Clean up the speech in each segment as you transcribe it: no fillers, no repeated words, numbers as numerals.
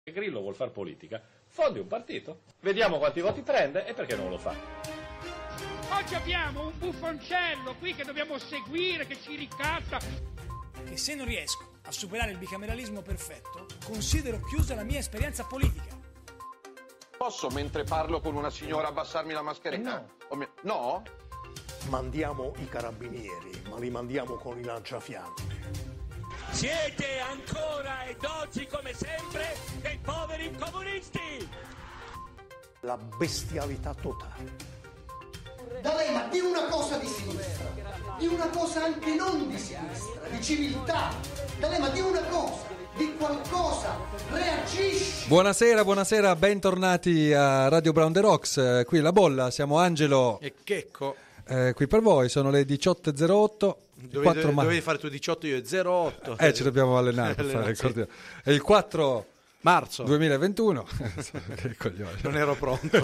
Grillo vuol far politica, fondi un partito, vediamo quanti voti prende e perché non lo fa. Oggi abbiamo un buffoncello qui che dobbiamo seguire, che ci ricazza. Che se non riesco a superare il bicameralismo perfetto, considero chiusa la mia esperienza politica. Posso, mentre parlo con una signora, abbassarmi la mascherina? No. No? Mandiamo i carabinieri, ma li mandiamo con i lanciafiamme. Siete ancora ed oggi come sempre dei poveri comunisti! La bestialità totale. D'Alema, di una cosa di sinistra, di una cosa anche non di sinistra, di civiltà. D'Alema, di una cosa, di qualcosa, reagisci. Buonasera, bentornati a Radio Brown The Rocks, qui La Bolla, siamo Angelo e Checco. Qui per voi, sono le 18.08. Dovevi fare tu 18, io 08. Ci dobbiamo allenare per fare, sì. È il 4 marzo 2021. Che coglione. Non ero pronto.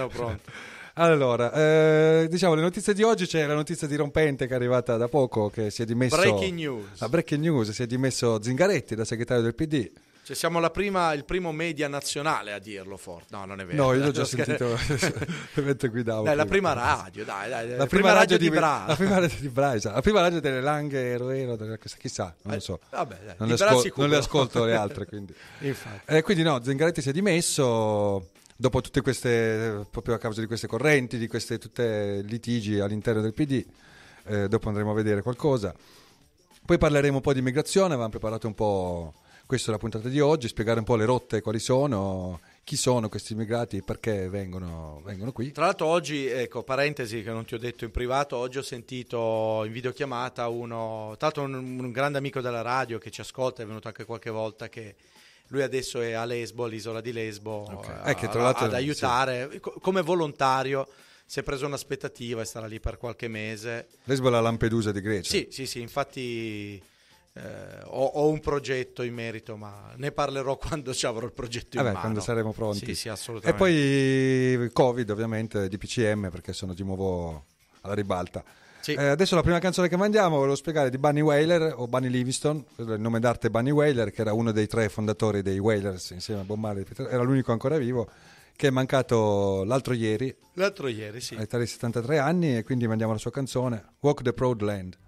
Allora, diciamo le notizie di oggi. C'è la notizia dirompente che è arrivata da poco, che si è dimesso. Breaking news, si è dimesso Zingaretti da segretario del PD. Cioè siamo il primo media nazionale a dirlo forte. No, non è vero. No, io l'ho già sentito mentre guidavo. Dai, la prima radio, la prima radio di Bra. La prima radio di Bra, esatto. La prima radio delle Langhe, Eroero, chissà, non lo so. Vabbè, dai, non le ascolto le altre, quindi. Infatti. Quindi no, Zingaretti si è dimesso dopo tutte queste, proprio a causa di queste correnti, di queste tutte litigi all'interno del PD. Dopo andremo a vedere qualcosa. Poi parleremo un po' di immigrazione, avevamo preparato un po'. Questa è la puntata di oggi, spiegare un po' le rotte, quali sono, chi sono questi immigrati, perché vengono qui. Tra l'altro oggi, ecco, parentesi che non ti ho detto in privato, oggi ho sentito in videochiamata uno, tra l'altro un grande amico della radio che ci ascolta, è venuto anche qualche volta, che lui adesso è a Lesbo, all'isola di Lesbo, okay. Che tra l'altro, ad aiutare, sì. Come volontario. Si è preso un'aspettativa e starà lì per qualche mese. Lesbo è la Lampedusa di Grecia. Sì, infatti... ho un progetto in merito, ma ne parlerò quando ci avrò il progetto in mano. Quando saremo pronti. Sì, assolutamente. E poi Covid, ovviamente, DPCM, perché sono di nuovo alla ribalta. Sì. Adesso la prima canzone che mandiamo, volevo spiegare di Bunny Wailer o Bunny Livingston, il nome d'arte Bunny Wailer, che era uno dei 3 fondatori dei Wailers insieme a Bob Marley, era l'unico ancora vivo, che è mancato l'altro ieri, sì. All'età di 73 anni, e quindi mandiamo la sua canzone Walk the Proud Land.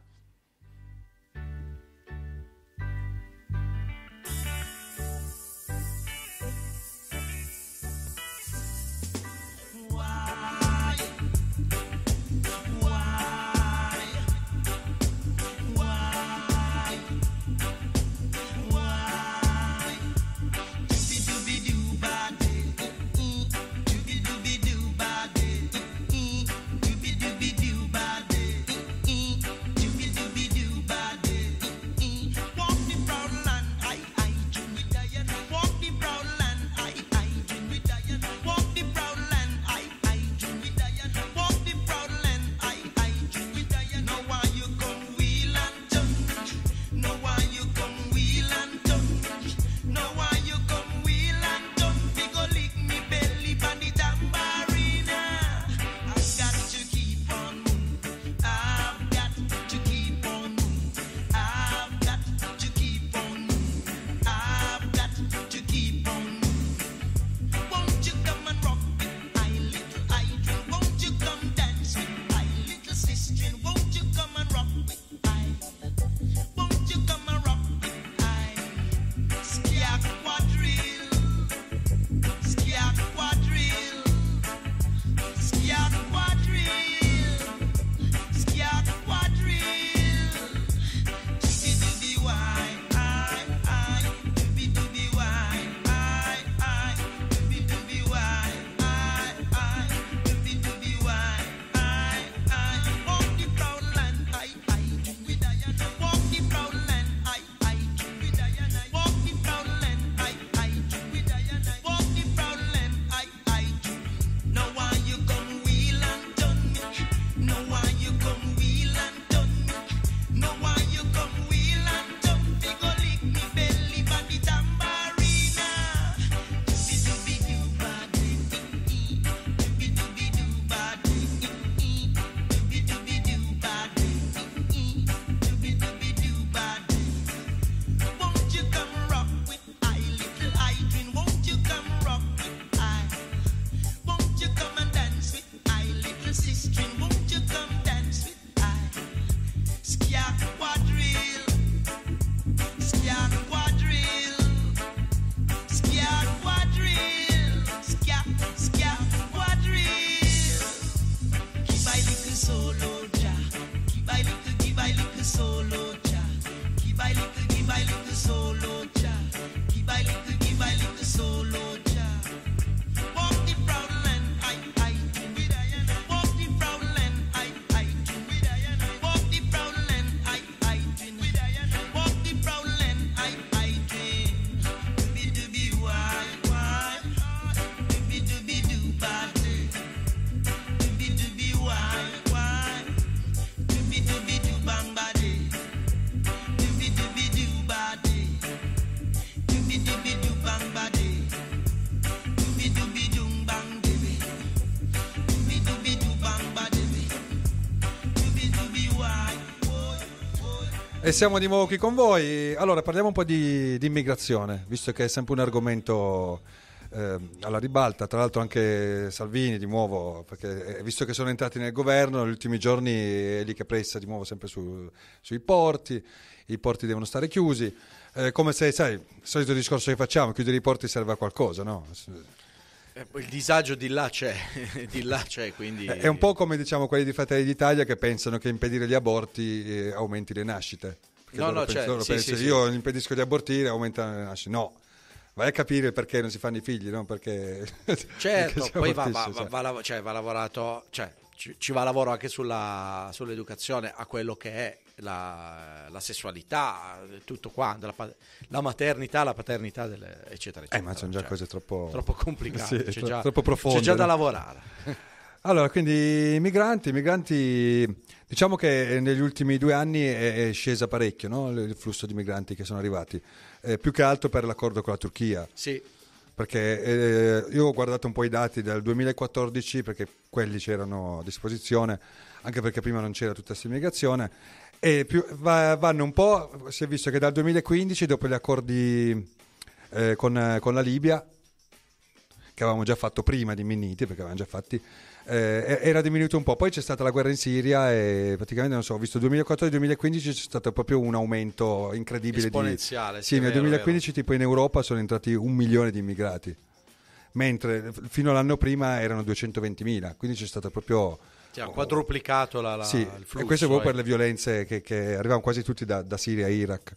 E siamo di nuovo qui con voi. Allora, parliamo un po' di immigrazione, visto che è sempre un argomento alla ribalta. Tra l'altro anche Salvini di nuovo, perché visto che sono entrati nel governo, negli ultimi giorni è lì che pressa di nuovo sempre sui porti. I porti devono stare chiusi. Come se, sai, il solito discorso che facciamo, chiudere i porti serve a qualcosa, no? Il disagio di là c'è, quindi... È un po' come diciamo quelli di Fratelli d'Italia che pensano che impedire gli aborti aumenti le nascite. Loro pensano, io impedisco di abortire, aumentano le nascite. No, vai a capire perché non si fanno i figli, no? Perché certo, perché poi va lavorato, ci va lavoro anche sull'educazione a quello che è la sessualità, tutto qua, la maternità, la paternità, eccetera, eccetera. Ma sono già cose troppo complicate, sì, troppo profonde. C'è già da lavorare. Allora, quindi i migranti, diciamo che negli ultimi 2 anni è scesa parecchio, no? Il flusso di migranti che sono arrivati, più che altro per l'accordo con la Turchia. Sì. Perché io ho guardato un po' i dati del 2014, perché quelli c'erano a disposizione, anche perché prima non c'era tutta questa immigrazione, e vanno un po', si è visto che dal 2015, dopo gli accordi con la Libia, che avevamo già fatto prima di Minniti, perché avevamo già fatti, era diminuito un po'. Poi c'è stata la guerra in Siria e praticamente, non so, ho visto 2014-2015 c'è stato proprio un aumento incredibile. Esponenziale. Sì, nel 2015 tipo in Europa sono entrati 1 milione di immigrati, mentre fino all'anno prima erano 220.000, quindi c'è stato proprio... ha quadruplicato il flusso. E questo è proprio per le violenze che arrivavano quasi tutti da Siria e Iraq.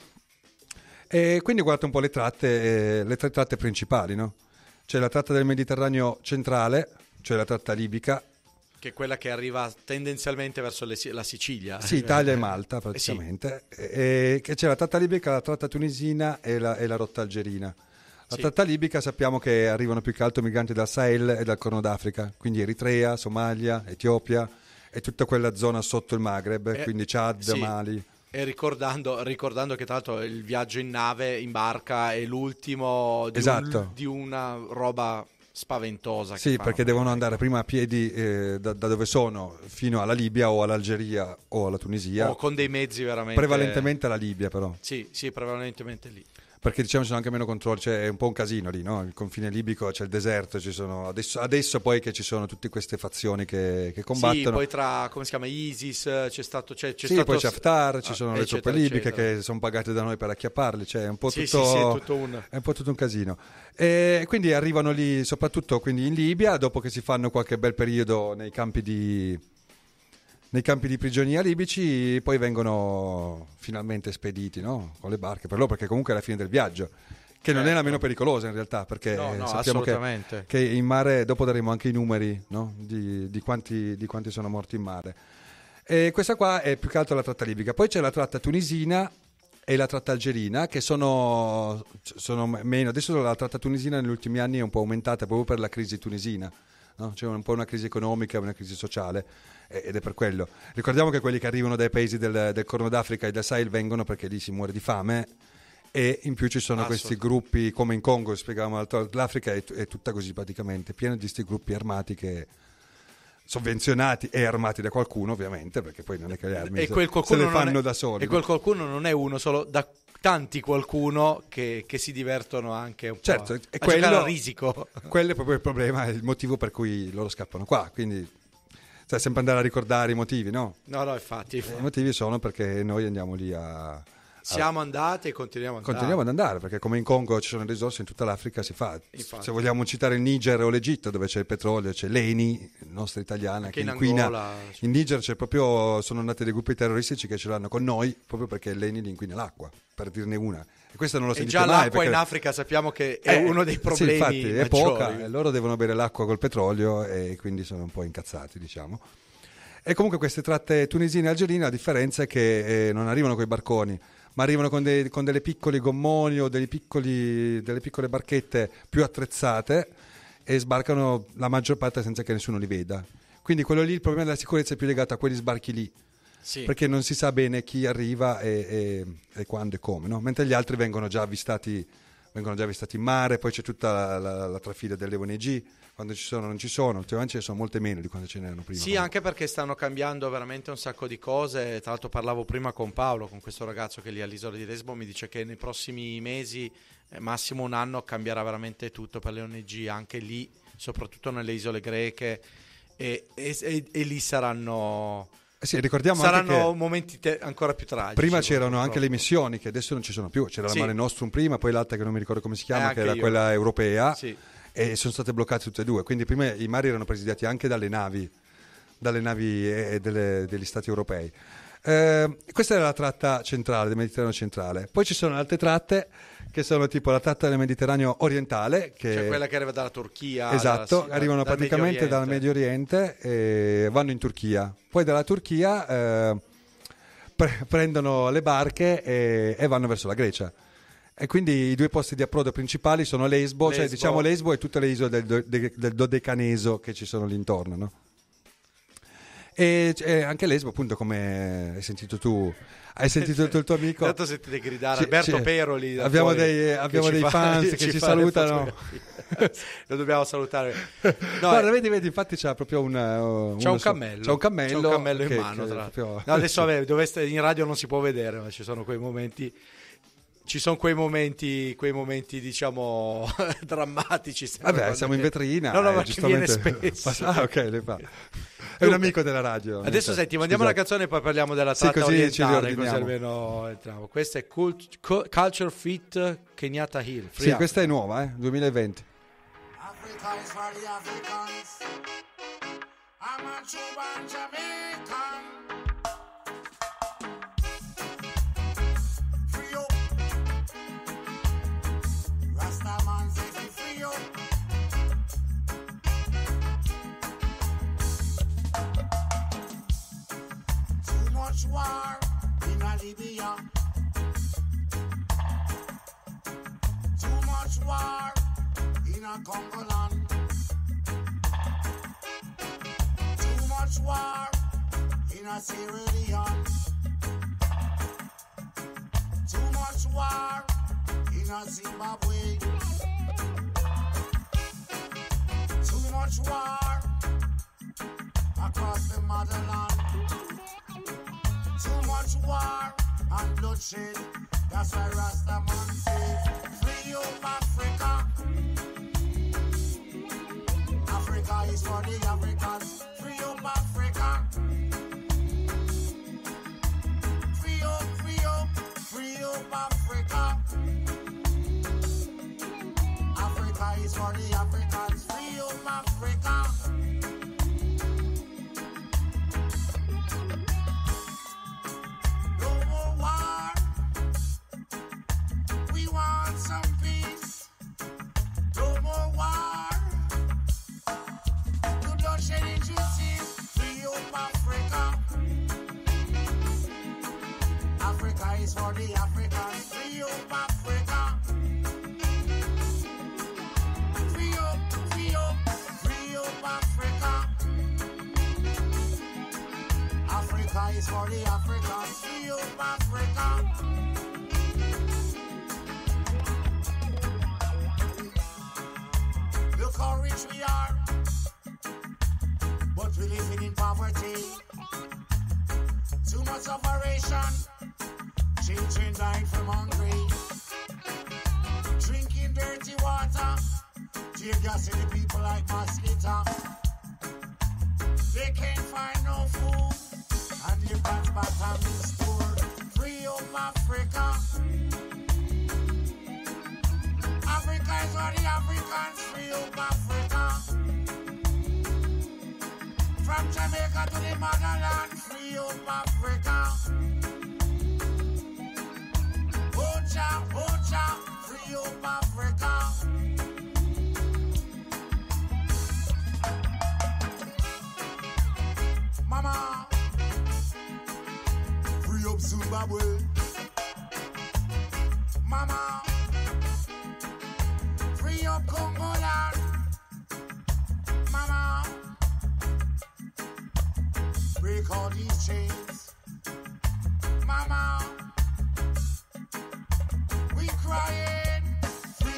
E quindi guardate un po' le tre tratte principali, no? C'è la tratta del Mediterraneo centrale, cioè la tratta libica, che è quella che arriva tendenzialmente verso la Sicilia. Sì, Italia e Malta praticamente. Sì. E che c'è la tratta libica, la tratta tunisina e la rotta algerina. La tratta libica sappiamo che arrivano più che altro migranti dal Sahel e dal Corno d'Africa, quindi Eritrea, Somalia, Etiopia e tutta quella zona sotto il Maghreb, quindi Chad, Mali. E ricordando che tra l'altro il viaggio in nave, in barca, è l'ultimo di una roba spaventosa. Sì, perché devono andare prima a piedi da dove sono fino alla Libia o all'Algeria o alla Tunisia. O con dei mezzi veramente... Prevalentemente alla Libia però. Sì, prevalentemente lì. Perché diciamo ci sono anche meno controlli, cioè è un po' un casino lì, no? Il confine libico, c'è il deserto, ci sono adesso poi che ci sono tutte queste fazioni che combattono. Sì, poi tra, come si chiama, ISIS, c'è stato poi c'è Haftar, ci sono le truppe libiche che sono pagate da noi per acchiapparli, cioè è un po' è un po' tutto un casino. E quindi arrivano lì soprattutto quindi in Libia, dopo che si fanno qualche bel periodo nei campi di prigionia libici, poi vengono finalmente spediti, no? Con le barche per loro, perché comunque è la fine del viaggio, che non è la meno pericolosa in realtà, perché sappiamo che in mare, dopo daremo anche i numeri, no? di quanti sono morti in mare. E questa qua è più che altro la tratta libica. Poi c'è la tratta tunisina e la tratta algerina, che sono meno. Adesso la tratta tunisina negli ultimi anni è un po' aumentata proprio per la crisi tunisina, no? C'è un po' una crisi economica, una crisi sociale, ed è per quello. Ricordiamo che quelli che arrivano dai paesi del Corno d'Africa e del Sahel vengono perché lì si muore di fame, e in più ci sono questi gruppi, come in Congo, spiegavamo, l'Africa è tutta così praticamente, piena di questi gruppi armati che sovvenzionati e armati da qualcuno, ovviamente, perché poi non è che le armi se le fanno da soli. E quel qualcuno non è uno solo, da tanti qualcuno che si divertono anche un po' a giocare a risico. Quello è proprio il problema, è il motivo per cui loro scappano qua, quindi sempre andare a ricordare i motivi, no? No, infatti. I motivi sono perché noi andiamo lì siamo andati e continuiamo ad andare, perché come in Congo ci sono risorse, in tutta l'Africa si fa. Infatti. Se vogliamo citare il Niger o l'Egitto, dove c'è il petrolio, c'è l'Eni, nostra italiana, che inquina. Angola, in Niger sono andati dei gruppi terroristici che ce l'hanno con noi proprio perché l'Eni inquina l'acqua, per dirne una. E questo non lo sentite mai. E già l'acqua perché in Africa sappiamo che è uno dei problemi infatti, maggiori. È poca, e loro devono bere l'acqua col petrolio e quindi sono un po' incazzati, diciamo. E comunque queste tratte tunisine e algerine, la differenza è che non arrivano con i barconi, ma arrivano con delle piccoli gommoni o delle piccole barchette più attrezzate, e sbarcano la maggior parte senza che nessuno li veda. Quindi quello lì, il problema della sicurezza è più legato a quegli sbarchi lì, perché non si sa bene chi arriva e quando e come, no? Mentre gli altri vengono già avvistati vengono già avvistati in mare, poi c'è tutta la trafila delle ONG, quando ci sono non ci sono, ultimamente ce ne sono molte meno di quando ce n'erano prima. Sì, anche perché stanno cambiando veramente un sacco di cose. Tra l'altro parlavo prima con Paolo, con questo ragazzo che è lì all'isola di Lesbo, mi dice che nei prossimi mesi, massimo un anno, cambierà veramente tutto per le ONG, anche lì, soprattutto nelle isole greche, e lì saranno... Sì, ricordiamo saranno anche che momenti ancora più tragici. Prima c'erano anche le missioni che adesso non ci sono più, c'era la Mare Nostrum prima, poi l'altra che non mi ricordo come si chiama, che era quella europea, e sono state bloccate tutte e due, quindi prima i mari erano presidiati anche dalle navi degli stati europei. Questa è la tratta centrale del Mediterraneo centrale, poi ci sono altre tratte che sono tipo la tratta del Mediterraneo orientale, cioè quella che arriva dalla Turchia, esatto, arrivano praticamente dal Medio Oriente e vanno in Turchia, poi dalla Turchia prendono le barche e vanno verso la Grecia. E quindi i due posti di approdo principali sono Lesbo, cioè diciamo Lesbo e tutte le isole del Dodecaneso che ci sono lì intorno, no? E anche Lesbo, appunto, come hai sentito tu, hai sentito il tuo amico. Tanto sentite gridare Alberto Peroli. Abbiamo dei fans che ci salutano. Lo dobbiamo salutare. No, guarda, vedi, infatti c'è proprio c'è un cammello. C'è un cammello in mano. No, adesso in radio non si può vedere, ma ci sono quei momenti. Ci sono quei momenti diciamo drammatici. Vabbè, siamo in vetrina. No, ma viene spesso. Ok, le fa. È un amico della radio. Adesso senti, mandiamo la canzone e poi parliamo della tratta orientale, così almeno entriamo. Questa è Culture Fit Kenyatta Hill. Sì, questa è nuova, 2020. Africa is for the Africans. I'm a Cuban Jamaican. Free up. Rastaman says he free up. Too much war in Libya. Too much war in a Congo land. Too much war in a Sierra Leone. Too much war in a Zimbabwe. Too much war across the motherland. Too much war and bloodshed. That's why Rastaman says, free up Africa. Africa is for the Africans. Free up Africa. Free up, free up, free up Africa. Africa is for the Africans. Free up Africa. No more war. We want some peace. No more war. No bloodshed injustice. Free up Africa. Africa is for the Africans. Free up Africa. Free up, free up, free up Africa. Africa is for the Africans. Free up Africa. Look how rich we are, but we living in poverty. Too much operation, children dying from hungry, drinking dirty water, tear gassing the people like mosquito. They can't find no food, and you got bottom in store. Free up Africa. Africa is for the Africans. Free up Africa. From Jamaica to the motherland. Free up Africa. Ocha, Ocha, free up Africa. Mama, free up Zimbabwe. Mama, free up Congo land. Mama, break all these chains. Mama, we crying. Free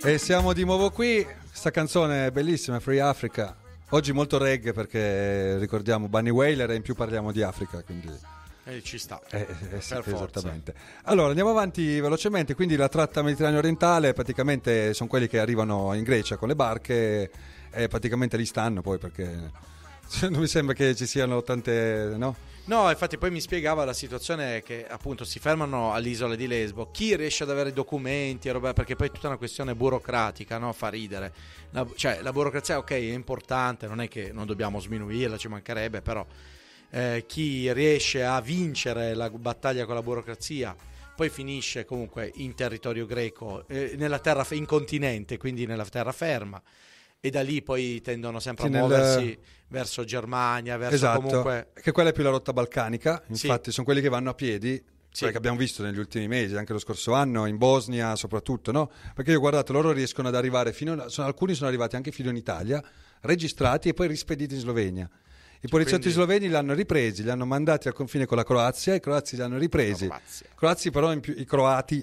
E siamo di nuovo qui. Questa canzone è bellissima, Free Africa. Oggi molto reggae perché ricordiamo Bunny Wailer e in più parliamo di Africa, quindi ci sta. Sì, per forza. esattamente. Allora andiamo avanti velocemente. Quindi la tratta mediterranea orientale praticamente sono quelli che arrivano in Grecia con le barche e praticamente lì stanno poi, perché non mi sembra che ci siano tante, no? No, infatti poi mi spiegava la situazione che appunto si fermano all'isola di Lesbo. Chi riesce ad avere documenti e roba, perché poi è tutta una questione burocratica, no? Fa ridere. La burocrazia, ok, è importante, non è che non dobbiamo sminuirla, ci mancherebbe, però chi riesce a vincere la battaglia con la burocrazia poi finisce comunque in territorio greco, nella terra, in continente, quindi nella terraferma. E da lì poi tendono sempre a muoversi verso Germania, verso esatto, comunque... che quella è più la rotta balcanica, infatti sono quelli che vanno a piedi, sì, che abbiamo visto negli ultimi mesi, anche lo scorso anno, in Bosnia soprattutto, no? Perché io ho guardato, loro riescono ad arrivare alcuni sono arrivati anche fino in Italia, registrati e poi rispediti in Slovenia. I poliziotti sloveni li hanno ripresi, li hanno mandati al confine con la Croazia, i croati li hanno ripresi. Croati però in più, i croati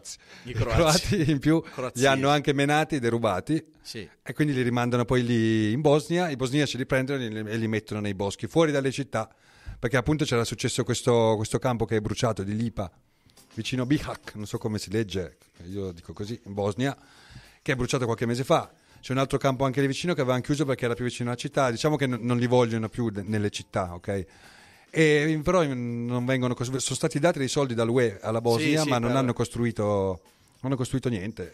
in più li hanno anche menati e derubati, sì, e quindi li rimandano poi lì in Bosnia. I bosniaci li prendono e li mettono nei boschi, fuori dalle città, perché appunto c'era successo questo campo che è bruciato di Lipa, vicino a Bihać, non so come si legge, io dico così, in Bosnia, che è bruciato qualche mese fa. C'è un altro campo anche lì vicino che avevano chiuso perché era più vicino alla città. Diciamo che non li vogliono più nelle città, ok? E però non vengono sono stati dati dei soldi dall'UE alla Bosnia, sì, ma non hanno costruito niente.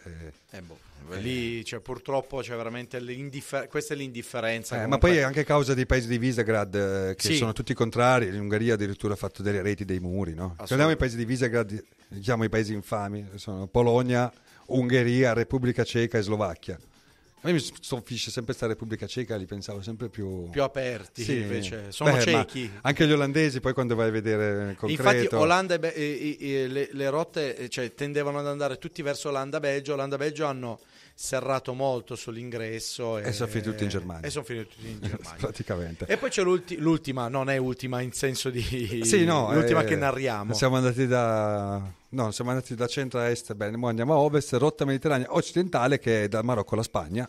Lì purtroppo c'è veramente questa è l'indifferenza. Ma poi è anche causa dei paesi di Visegrad che sono tutti contrari. L'Ungheria addirittura ha fatto delle reti dei muri, no? Torniamo ai paesi di Visegrad, diciamo i paesi infami, sono Polonia, Ungheria, Repubblica Ceca e Slovacchia. A me mi stupisce sempre questa Repubblica Ceca, li pensavo sempre più aperti, sì, invece sono cechi. Anche gli olandesi poi quando vai a vedere il concreto. Infatti Olanda le rotte tendevano ad andare tutti verso Olanda-Belgio. Olanda-Belgio hanno serrato molto sull'ingresso e sono finiti tutti in Germania. Praticamente. E poi c'è l'ultima, non è ultima in senso di l'ultima che narriamo. Siamo andati da centro a est, bene, ora andiamo a ovest, rotta mediterranea occidentale che è dal Marocco alla Spagna.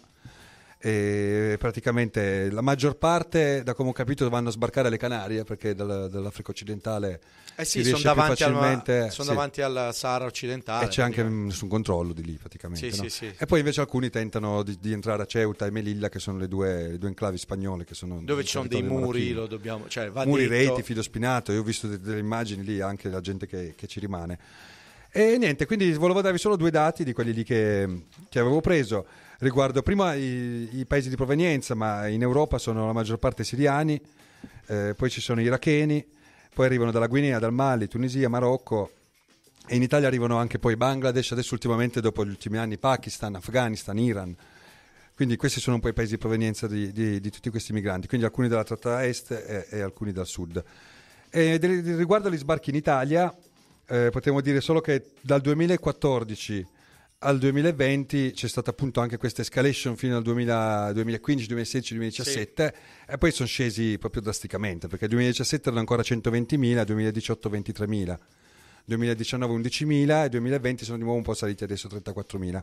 E praticamente la maggior parte, da come ho capito, vanno a sbarcare alle Canarie, perché dall'Africa occidentale sono davanti al Sahara occidentale e c'è anche nessun controllo di lì praticamente, no? Sì. E poi invece alcuni tentano di entrare a Ceuta e Melilla, che sono le due enclavi spagnole che sono dove ci sono dei muri, muri, reti, filo spinato. Io ho visto delle immagini lì, anche la gente che ci rimane. E niente, quindi volevo darvi solo due dati di quelli lì che avevo preso riguardo prima i paesi di provenienza, ma in Europa sono la maggior parte siriani, poi ci sono iracheni, poi arrivano dalla Guinea, dal Mali, Tunisia, Marocco, e in Italia arrivano anche poi Bangladesh, adesso ultimamente dopo gli ultimi anni Pakistan, Afghanistan, Iran. Quindi questi sono un po' i paesi di provenienza di tutti questi migranti, quindi alcuni dalla tratta est e alcuni dal sud. E riguardo agli sbarchi in Italia, potremmo dire solo che dal 2014 al 2020 c'è stata appunto anche questa escalation fino al 2015, 2016, 2017, e poi sono scesi proprio drasticamente, perché nel 2017 erano ancora 120.000, 2018 23.000, 2019 11.000 e 2020 sono di nuovo un po' saliti adesso 34.000.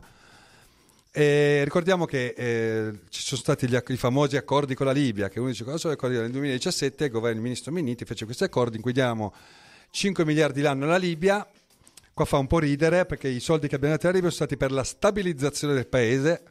E ricordiamo che ci sono stati i famosi accordi con la Libia, che uno dice cosa sono gli accordi. Nel 2017 il ministro Minniti fece questi accordi in cui diamo 5 miliardi l'anno alla Libia. Qua fa un po' ridere perché i soldi che abbiamo dato alla Libia sono stati per la stabilizzazione del paese,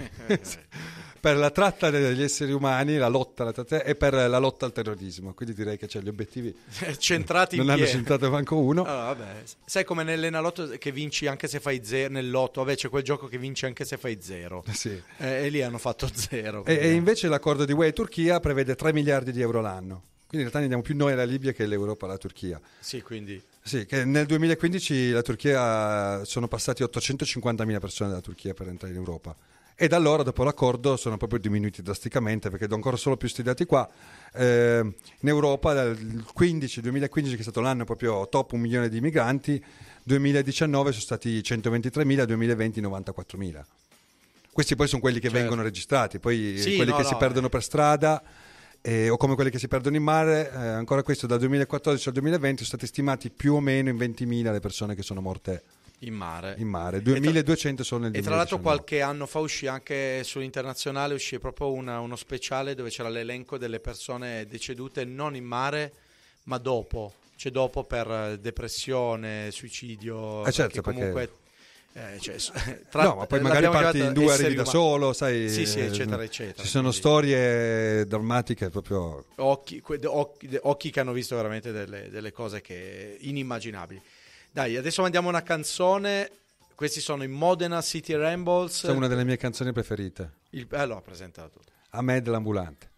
per la tratta degli esseri umani, la lotta alla tratta, e per la lotta al terrorismo. Quindi direi che gli obiettivi centrati non hanno centrato manco uno. Sai come nell'Enalotto che vinci anche se fai zero, nell'Lotto c'è quel gioco che vinci anche se fai zero, e lì hanno fatto zero. E invece l'accordo di UE e Turchia prevede 3 miliardi di euro l'anno. Quindi in realtà ne diamo più noi alla Libia che l'Europa alla Turchia. Sì, che nel 2015 la Turchia sono passati 850.000 persone dalla Turchia per entrare in Europa. E da allora, dopo l'accordo, sono proprio diminuiti drasticamente, perché do ancora solo più sti dati qua. In Europa, dal 2015, che è stato l'anno proprio top, 1 milione di migranti, 2019 sono stati 123.000, 2020 94.000. Questi poi sono quelli che vengono registrati, poi quelli che si perdono per strada, o come quelli che si perdono in mare, ancora questo dal 2014 al 2020 sono stati stimati più o meno in 20.000 le persone che sono morte In mare. 2200 sono nel 2019. E tra l'altro qualche anno fa uscì anche sull'internazionale, uscì proprio uno speciale dove c'era l'elenco delle persone decedute non in mare ma dopo, cioè dopo per depressione, suicidio, certo, comunque no, ma poi magari parti in due, arrivi da solo, sai, sì, eccetera eccetera. Ci sono storie drammatiche, proprio occhi che hanno visto veramente delle cose che inimmaginabili. Dai, adesso mandiamo una canzone. Questi sono i Modena City Rambles. È una delle mie canzoni preferite. Allora, presentala tu. A me dell'ambulante.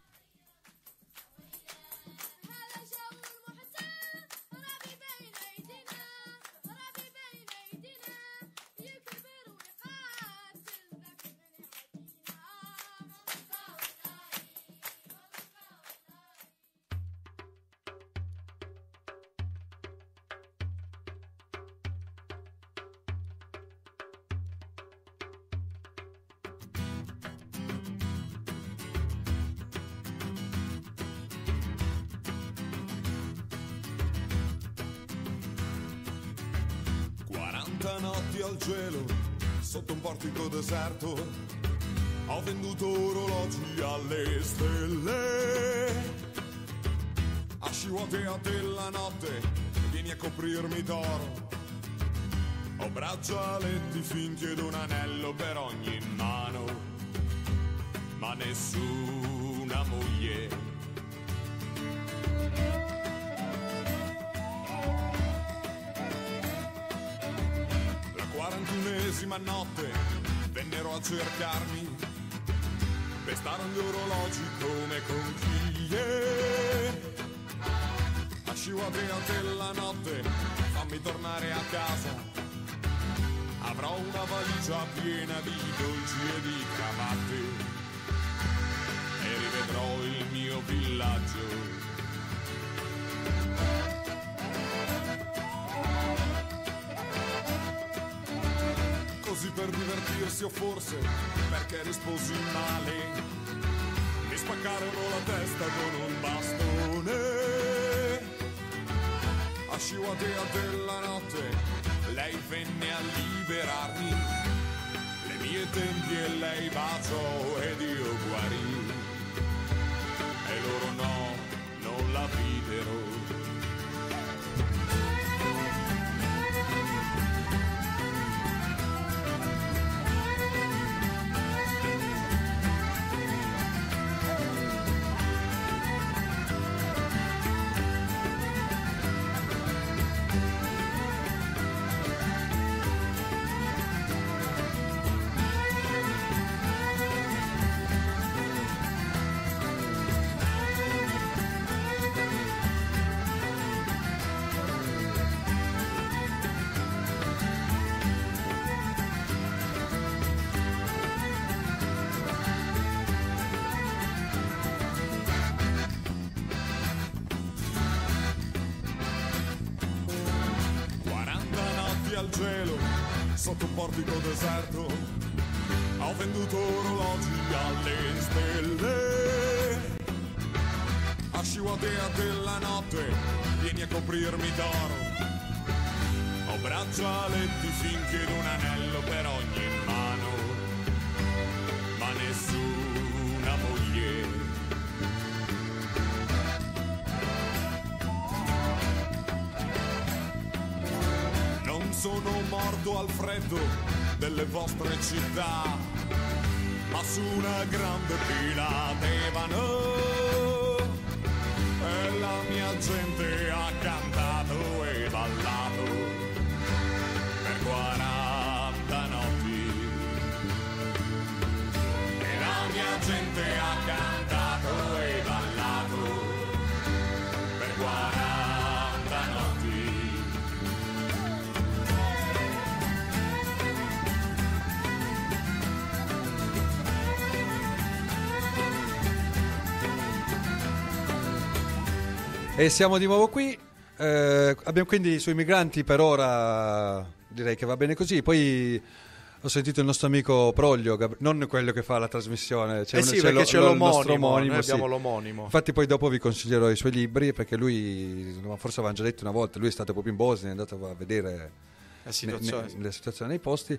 Notti al cielo, sotto un portico deserto, ho venduto orologi alle stelle. A sciuotea della notte, vieni a coprirmi d'oro. Ho braccialetti finti ed un anello per ogni mano, ma nessuna moglie. Quarantunesima notte vennero a cercarmi, pestarono gli orologi come conchiglie. A sciuatea della notte fammi tornare a casa, avrò una valigia piena di dolci e di cravatte e rivedrò il mio villaggio. Così per divertirsi o forse perché risposi male, mi spaccarono la testa con un bastone. A sciuatea della notte lei venne a liberarmi, le mie tempie lei baciò ed io guarì, e loro no, non la videro. Al cielo, sotto un portico deserto, ho venduto orologi alle stelle. A sciuatea della notte, vieni a coprirmi d'oro. Ho braccialetti finché ed un anello per ogni mano, ma nessuna moglie. Sono morto al freddo delle vostre città, ma su una grande pila d'ebano, e la mia gente ha cantato e ballato per 40 notti, e la mia gente ha cantato e ballato per 40 notti. E siamo di nuovo qui. Abbiamo quindi sui migranti per ora, direi che va bene così. Poi ho sentito il nostro amico Proglio, non quello che fa la trasmissione, c'è l'omonimo, il nostro omonimo, noi abbiamo sì. l'omonimo. Infatti poi dopo vi consiglierò i suoi libri, perché lui, forse avevamo già detto una volta, lui è stato proprio in Bosnia, è andato a vedere nelle situazioni nei posti,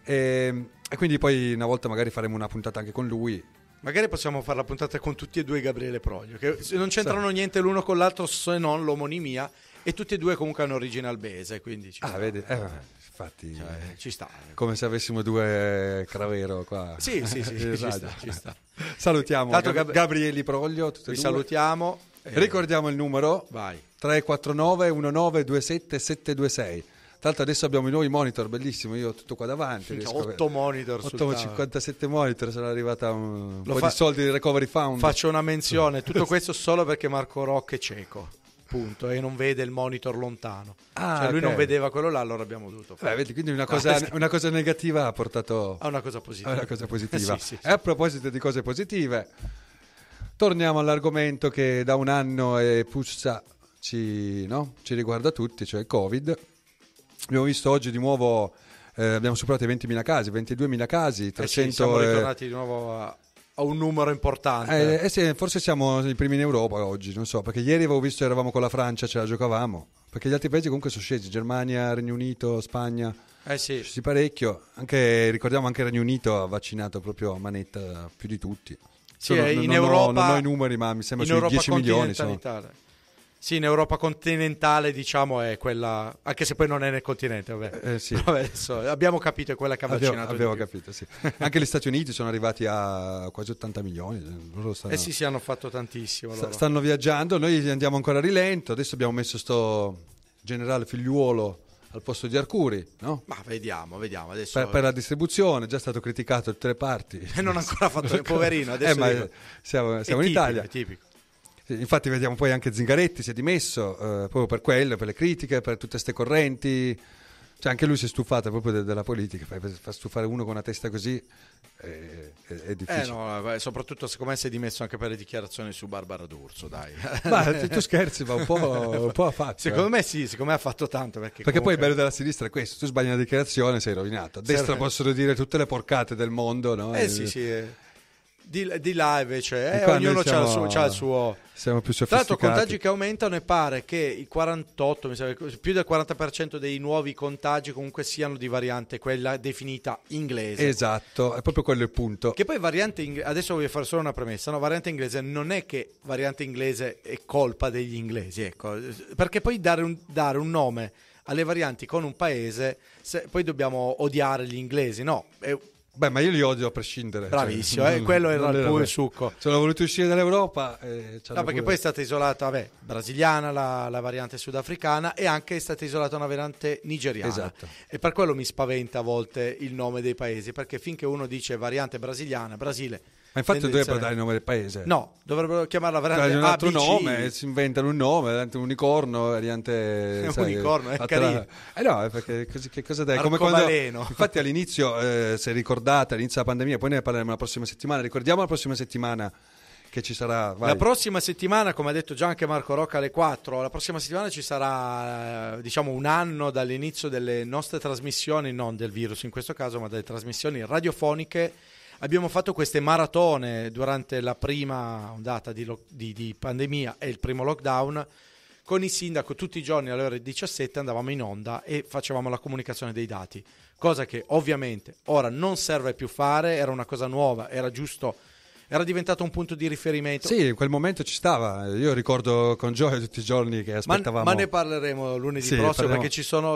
e quindi poi una volta magari faremo una puntata anche con lui. Magari possiamo fare la puntata con tutti e due Gabriele Proglio, che non c'entrano niente l'uno con l'altro se non l'omonimia, e tutti e due comunque hanno origine albese, quindi vedi, infatti ci sta. Come se avessimo due Cravero qua. Sì, ci sta. Salutiamo Gabriele Proglio, vi salutiamo. Ricordiamo il numero. Vai. 349 1927 726. Tra l'altro adesso abbiamo i nuovi monitor, bellissimo, io ho tutto qua davanti. 8 monitor 857 monitor, sono arrivata un po' di soldi di Recovery Fund. Faccio una menzione, tutto questo solo perché Marco Rocca è cieco, punto, e non vede il monitor lontano. Lui non vedeva quello là, allora abbiamo dovuto fare. Vedi, quindi una cosa negativa ha portato a una cosa positiva. Sì. E a proposito di cose positive, torniamo all'argomento che da un anno e puzza ci riguarda tutti, cioè il Covid. Abbiamo visto oggi di nuovo, abbiamo superato i 20.000 casi, 22.000 casi, 300... siamo ritornati di nuovo a un numero importante. Sì, forse siamo i primi in Europa oggi, non so, perché ieri avevo visto eravamo con la Francia, ce la giocavamo, perché gli altri paesi comunque sono scesi, Germania, Regno Unito, Spagna, scesi parecchio, ricordiamo anche il Regno Unito ha vaccinato proprio a manetta più di tutti. Sì, in Europa... Non ho i numeri, ma mi sembra sui 10 milioni. Sì, in Europa continentale diciamo è quella, anche se poi non è nel continente, vabbè. Sì. Vabbè, adesso abbiamo capito, è quella che ha vaccinato. Abbiamo capito, sì. Anche gli Stati Uniti sono arrivati a quasi 80 milioni. Loro sì, hanno fatto tantissimo. Stanno viaggiando, noi andiamo ancora a rilento, adesso abbiamo messo sto generale Figliuolo al posto di Arcuri, no? Ma vediamo adesso. Per la distribuzione, è già stato criticato da tutte le parti. E non ha ancora fatto il poverino, adesso ma siamo in Italia. È tipico. Infatti vediamo poi anche Zingaretti si è dimesso proprio per quello, per le critiche, per tutte ste correnti, cioè anche lui si è stufato proprio della politica, fa stufare uno con una testa così è difficile. Soprattutto secondo me si è dimesso anche per le dichiarazioni su Barbara D'Urso, dai. Ma tu scherzi, ma un po' ha fatto. Secondo me sì, secondo me ha fatto tanto, perché comunque... poi il bello della sinistra è questo, tu sbagli una dichiarazione sei rovinato, a destra possono dire tutte le porcate del mondo, no? Sì. Di là invece ognuno c'ha il suo. Siamo più sofisticati. Tra l'altro contagi che aumentano, e pare che il 48, mi sa, più del 40% dei nuovi contagi comunque siano di variante quella definita inglese. Esatto, è proprio quello il punto. Che poi variante adesso voglio fare solo una premessa, no? Variante inglese non è che variante inglese è colpa degli inglesi, ecco, perché poi dare un nome alle varianti con un paese, poi dobbiamo odiare gli inglesi, no? Beh, ma io li odio a prescindere. Bravissimo, quello era il succo. Sono voluto uscire dall'Europa. Perché poi è stata isolata, brasiliana, la variante sudafricana, e anche è stata isolata una variante nigeriana. Esatto. E per quello mi spaventa a volte il nome dei paesi, perché finché uno dice variante brasiliana, Brasile... Ma infatti dovrebbero dare il nome del paese. No, dovrebbero chiamarla variante un altro ABC. nome, si inventano un nome, un unicorno, variante... unicorno, è carino. No, perché che cosa dai? Come quando, infatti all'inizio, se ricordate, all'inizio della pandemia, poi ne parleremo la prossima settimana, ricordiamo la prossima settimana che ci sarà... La prossima settimana, come ha detto già anche Marco Rocca alle 4, la prossima settimana ci sarà un anno dall'inizio delle nostre trasmissioni, non del virus in questo caso, ma delle trasmissioni radiofoniche. Abbiamo fatto queste maratone durante la prima ondata di pandemia e il primo lockdown. Con il sindaco tutti i giorni alle ore 17 andavamo in onda e facevamo la comunicazione dei dati, cosa che ovviamente ora non serve più fare, era una cosa nuova, era giusto, era diventato un punto di riferimento. Sì, in quel momento ci stava, io ricordo con gioia tutti i giorni che aspettavamo. Ma ne parleremo lunedì prossimo, perché ci sono,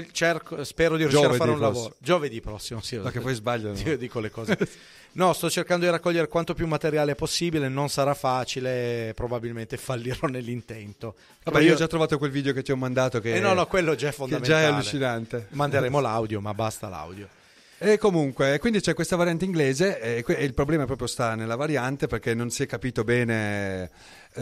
spero di riuscire a fare un lavoro. Giovedì prossimo, sì. Perché poi sbaglio. Io dico le cose. No, sto cercando di raccogliere quanto più materiale possibile, non sarà facile, probabilmente fallirò nell'intento. Vabbè, io ho già trovato quel video che ti ho mandato che no, quello già è fondamentale. Che già è allucinante. Manderemo l'audio, ma basta l'audio. E comunque, quindi c'è questa variante inglese e il problema proprio sta nella variante, perché non si è capito bene,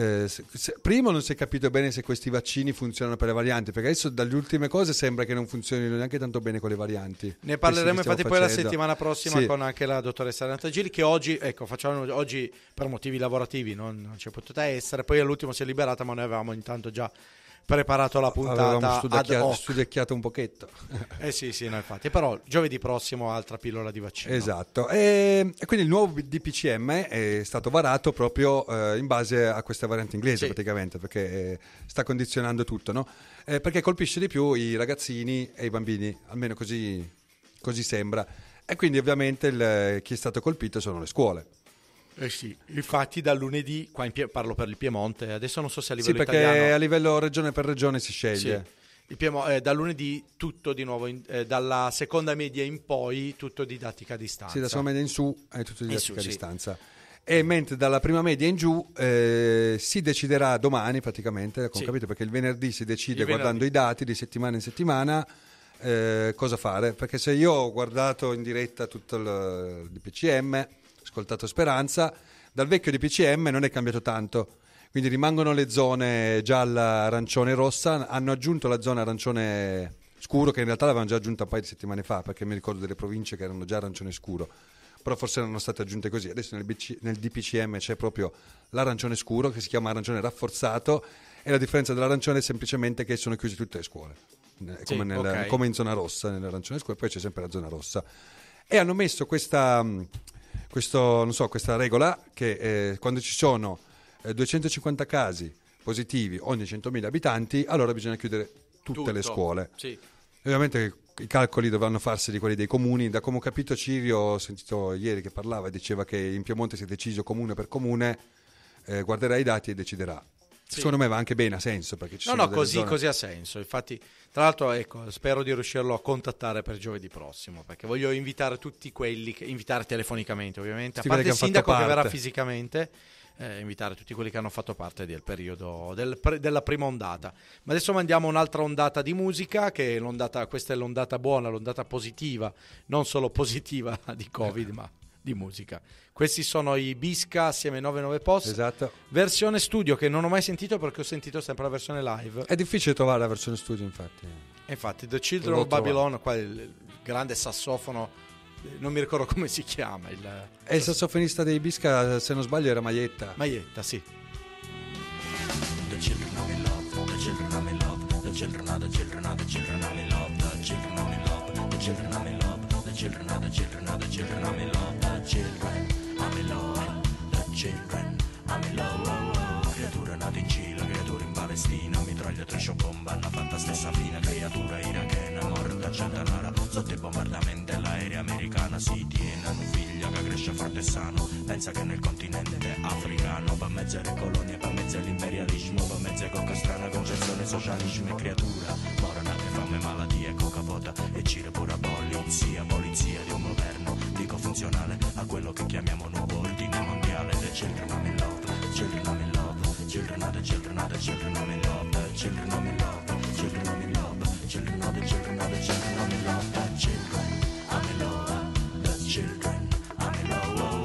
prima non si è capito bene se questi vaccini funzionano per le varianti, perché adesso dalle ultime cose sembra che non funzionino neanche tanto bene con le varianti. Ne parleremo infatti poi la settimana prossima con anche la dottoressa Renata Gili, che oggi, oggi per motivi lavorativi non c'è potuta essere, poi all'ultimo si è liberata, ma noi avevamo intanto già preparato la puntata avevamo studiacchiato un pochetto. Sì, no, infatti. Però giovedì prossimo altra pillola di vaccino. Esatto. E quindi il nuovo DPCM è stato varato proprio in base a questa variante inglese, praticamente, perché sta condizionando tutto, no? Perché colpisce di più i ragazzini e i bambini, almeno così sembra. E quindi ovviamente chi è stato colpito sono le scuole. Sì, infatti da lunedì, qua parlo per il Piemonte, adesso non so se a livello perché italiano... a livello regione per regione si sceglie. Sì. Da lunedì tutto di nuovo, dalla seconda media in poi, tutto didattica a distanza. Sì, da seconda media in su è tutto didattica a distanza. E mentre dalla prima media in giù si deciderà domani praticamente, ho capito, perché il venerdì si decide guardando i dati di settimana in settimana cosa fare. Perché se io ho guardato in diretta tutto il DPCM, ascoltato Speranza, dal vecchio DPCM non è cambiato tanto, quindi rimangono le zone gialla, arancione e rossa. Hanno aggiunto la zona arancione scuro, che in realtà l'avevano già aggiunta un paio di settimane fa, perché mi ricordo delle province che erano già arancione scuro, però forse erano state aggiunte così. Adesso nel DPCM c'è proprio l'arancione scuro, che si chiama arancione rafforzato, e la differenza dell'arancione è semplicemente che sono chiuse tutte le scuole, come in zona rossa nell'arancione scuro, poi c'è sempre la zona rossa. E hanno messo questa regola che quando ci sono 250 casi positivi ogni 100.000 abitanti, allora bisogna chiudere tutte le scuole. Sì. Ovviamente i calcoli dovranno farsi di quelli dei comuni. Da come ho capito Cirio, ho sentito ieri che parlava e diceva che in Piemonte si è deciso comune per comune, guarderà i dati e deciderà. Secondo me va anche bene, ha senso, perché ci sono così ha senso. Infatti, tra l'altro, spero di riuscirlo a contattare per giovedì prossimo, perché voglio invitare tutti quelli invitare telefonicamente, ovviamente, a parte il sindaco che verrà fisicamente, invitare tutti quelli che hanno fatto parte del periodo della prima ondata. Ma adesso mandiamo un'altra ondata di musica, che questa è l'ondata buona, l'ondata positiva, non solo positiva di Covid, ma di musica. Questi sono i Bisca assieme ai 99 Post. Esatto. Versione studio che non ho mai sentito, perché ho sentito sempre la versione live. È difficile trovare la versione studio, infatti. The Children of Babylon, qua il grande sassofono, non mi ricordo come si chiama. E il sassofonista dei Bisca, se non sbaglio, era Maietta. Maietta, sì. The children of me love, the children of me love, the children of the children of the children of me love, the children of me love, the children of me love, the children of the children of the children of me love, the children of me love, the children of me love. Creatura nata in Cile, creatura in Palestina, mitraglia, trescio, bomba, hanno fatta stessa fine, creatura irachena, morta a Centanara, sotto i bombardamenti l'aerea americana si tiene, un figlio che cresce forte e sano, pensa che nel continente africano, per mezzo alle colonie, per mezzo all'imperialismo, per mezzo a coca strana, concezione, socialismo e creatura, morano anche fame, malattie, coca vota e cire pura polizia di un governo, dico funzionale a quello che chiamiamo nuovo ordine mondiale. The children of me love, the children of me love, children of the children of the children of me love, the children of me love, children of me love, children of the children of the children of me love, the children of me love, the children of me love.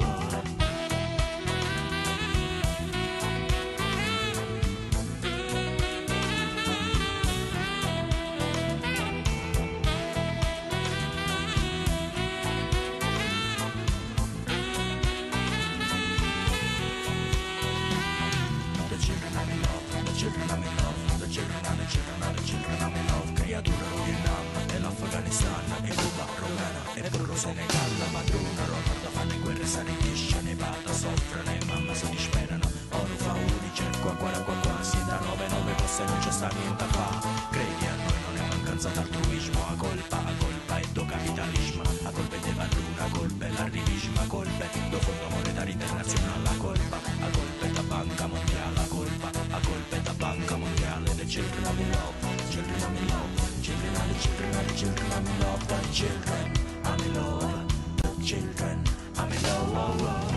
Creatura lo Vietnam e l'Afghanistan e Cuba, Rogana e Burro Senegal, Madruna, Rotterdam fanno guerre, si arricchisce, Nevada soffrono e mamma si disperano, oro fa unice, qua, sienta 99 cose non c'è sta niente a fa, credi a noi non è mancanza d'altruismo, a colpa è do capitalismo, a colpa è de Madruna, a colpa è l'arrivismo, a colpa è do Fondo Monetario Internazionale, a colpa è da Banca Mondiale, a colpa è da Banca Mondiale. The children of me love, children of me love, children of the children of the children of me love, the children of me love, the children of me love.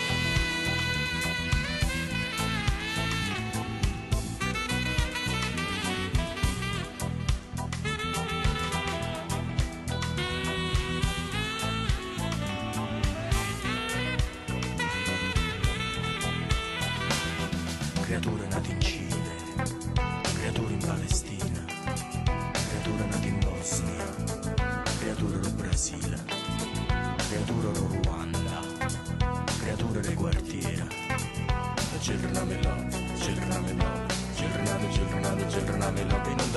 Creature nate in Cile, creature in Palestina, creature nate in Bosnia, creature del Brasile, creature del Ruanda, creature del quartiere. The children of me love, children of me love, children of the children of the children of me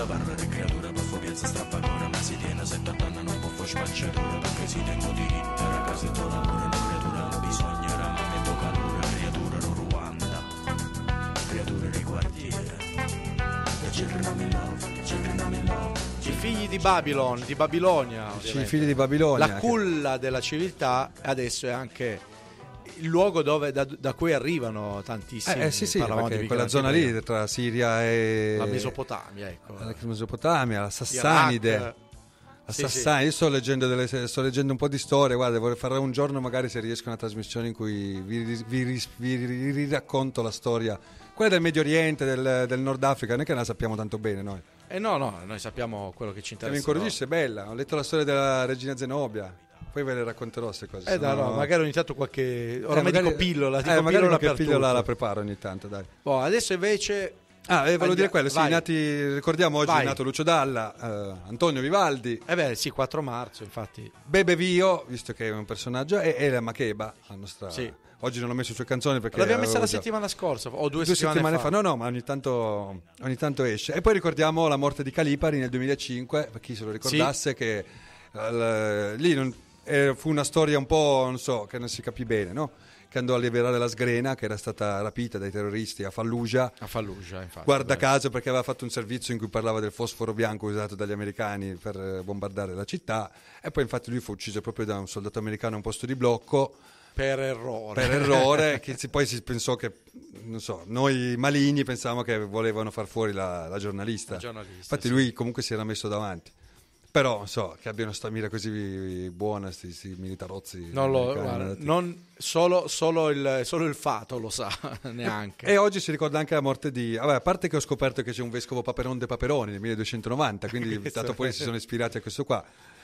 parla di creatura per fare piazza strappatora, ma si tiene 70 anni non può fare spacciatura, perché si tengo di hit, ragazzi tu lavoro, una creatura ha bisogno, ramamento calore, creatura lo Ruanda, creature di quartiere, the children I'm in love, children I'm in love. I figli di Babylon, di Babilonia, Sì, i figli di Babilonia. la culla della civiltà, adesso è anche il luogo dove, da cui arrivano tantissimi. Sì, parlavamo perché di quella zona lì tra Siria e la Mesopotamia, ecco. la Mesopotamia, la Sassanide. Iraq. La Sì, Sassanide. Io sto leggendo un po' di storie, guarda, vorrei fare un giorno magari se riesco una trasmissione in cui vi riracconto la storia, quella del Medio Oriente, del Nord Africa, non è che la sappiamo tanto bene noi. No, noi sappiamo quello che ci Mi interessa. incuriosisce, è bella. Ho letto la storia della regina Zenobia, poi ve le racconterò queste cose. No, magari ogni tanto qualche dico pillola, magari pillola qualche per pillola tutto. la preparo ogni tanto, dai. Adesso invece volevo dire quello, sì, vai. ricordiamo oggi Vai. è nato Lucio Dalla, Antonio Vivaldi, 4 marzo, infatti. Bebe Vio, visto che è un personaggio, e la Makeba, la nostra. Sì. Oggi non ho messo le sue canzoni perché L'abbiamo messa la avevo già- settimana scorsa o 2 settimane fa. No, ma ogni tanto esce. E poi ricordiamo la morte di Calipari nel 2005, per chi se lo ricordasse, che lì fu una storia un po', non so, che non si capì bene, no? Che andò a liberare la sgrena, che era stata rapita dai terroristi a Fallujah. Infatti. Guarda caso, perché aveva fatto un servizio in cui parlava del fosforo bianco usato dagli americani per bombardare la città. E poi infatti lui fu ucciso proprio da un soldato americano a un posto di blocco. Per errore, che poi si pensò che, non so, noi maligni pensavamo che volevano far fuori la giornalista. Infatti lui comunque si era messo davanti. Però, non so, che abbiano sta mira così buona, sti militarozzi. Solo il fato lo sa, neanche. E oggi si ricorda anche la morte di... Vabbè, a parte che ho scoperto che c'è un vescovo Paperon de Paperoni nel 1290, quindi dato poi si sono ispirati a questo qua.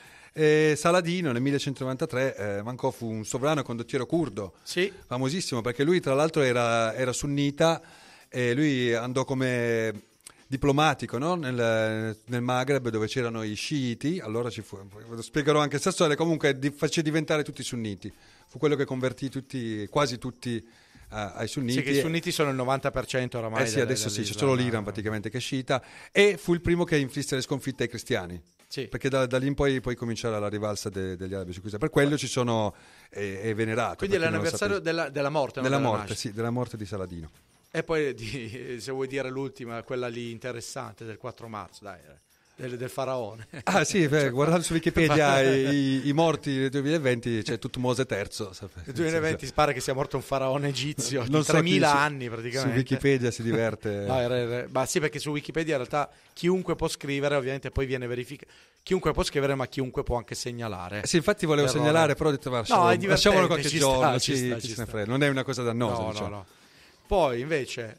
Saladino nel 1193 fu un sovrano condottiero curdo, famosissimo, perché lui tra l'altro era sunnita e lui andò come diplomatico, no? nel Maghreb, dove c'erano i sciiti. Allora lo spiegherò anche questa storia. Comunque fece diventare tutti sunniti, fu quello che convertì quasi tutti ai sunniti. Sì, che i sunniti sono il 90% oramai. Sì, adesso sì, c'è solo l'Iran praticamente che è sciita, e fu il primo che inflisse le sconfitte ai cristiani. Sì. Perché da lì in poi cominciare la rivalsa degli arabi su questo. Per quello ci sono è venerato. Quindi è l'anniversario della morte, non della della morte, sì, della morte di Saladino. E poi se vuoi dire l'ultima, quella lì interessante del 4 marzo, dai, del faraone. Ah sì, guardando su Wikipedia i morti del 2020 c'è Tutmose III. Nel 2020 pare che sia morto un faraone egizio di Non so 3000 anni praticamente. Su Wikipedia si diverte. Ma sì, perché su Wikipedia in realtà chiunque può scrivere, ovviamente poi viene verificato. Chiunque può scrivere, ma chiunque può anche segnalare. Sì, infatti volevo segnalare, però ho detto lasciamolo qualche giorno, ci se ne frega. Non è una cosa dannosa. No. Poi invece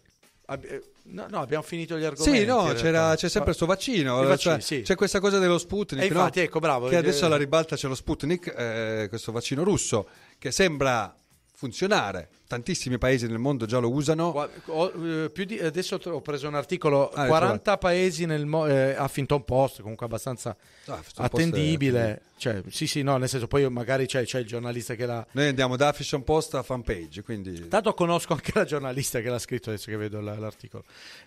abbiamo finito gli argomenti. Sì, no, c'è sempre questo vaccino, c'è questa cosa dello Sputnik, infatti, ecco, bravo, che adesso alla ribalta c'è lo Sputnik, questo vaccino russo che sembra funzionare. Tantissimi paesi nel mondo già lo usano. Adesso ho preso un articolo, 40 paesi nel Huffington Post, comunque abbastanza attendibile. Nel senso, poi magari c'è il giornalista che l'ha... Noi andiamo da Huffington Post a fanpage, quindi... Tanto conosco anche la giornalista che l'ha scritto, adesso che vedo l'articolo.